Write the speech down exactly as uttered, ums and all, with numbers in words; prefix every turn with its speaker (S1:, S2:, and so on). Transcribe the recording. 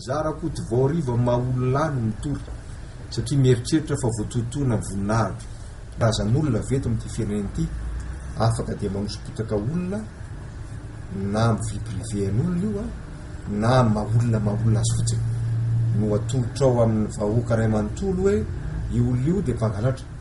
S1: zarako ty voariva maololany mitory satria mieritreritra fa voatotoana voninahitra razan'olona veto amin'ity firenena ity afaka dia manosipotaka olona na mivilipriven'olona io a na maolona maolona azy fotsiny no atolotra ao amin'ny vahoaka ray manontolo hoe io olona io dia mpangalatra